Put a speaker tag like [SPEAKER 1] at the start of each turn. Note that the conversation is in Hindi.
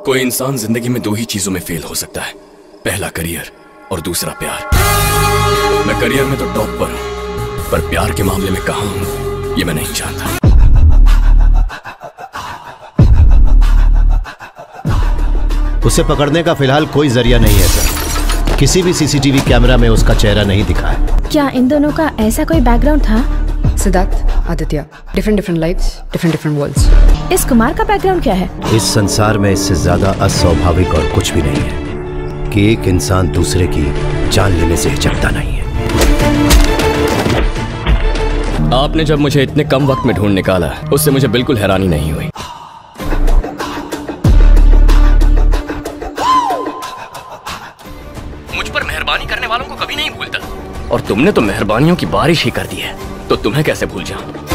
[SPEAKER 1] कोई इंसान जिंदगी में दो ही चीजों में फेल हो सकता है, पहला करियर और दूसरा प्यार। मैं करियर में तो टॉप पर हूं, पर प्यार के मामले में कहां हूं ये मैं नहीं जानता।
[SPEAKER 2] उसे पकड़ने का फिलहाल कोई जरिया नहीं है सर। किसी भी सीसीटीवी कैमरा में उसका चेहरा नहीं दिखा है।
[SPEAKER 3] क्या इन दोनों का ऐसा कोई बैकग्राउंड था?
[SPEAKER 4] Siddharth, Aditya, different lives, different worlds.
[SPEAKER 3] इस कुमार का बैकग्राउंड क्या है?
[SPEAKER 2] इस संसार में इससे ज्यादा अस्वाभाविक और कुछ भी नहीं है कि एक इंसान दूसरे की जान लेने से हिचकता नहीं है।
[SPEAKER 1] आपने जब मुझे इतने कम वक्त में ढूंढ निकाला, उससे मुझे बिल्कुल हैरानी नहीं हुई। मुझ पर मेहरबानी करने वालों को कभी नहीं भूलता, और तुमने तो मेहरबानियों की बारिश ही कर दी है, तो तुम्हें कैसे भूल जाऊं?